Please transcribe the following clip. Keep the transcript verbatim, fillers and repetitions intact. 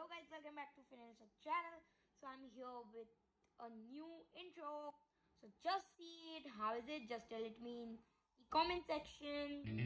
guys, welcome back to Financial Channel. So I'm here with a new intro. So just see it. How is it? Just tell it me in the comment section.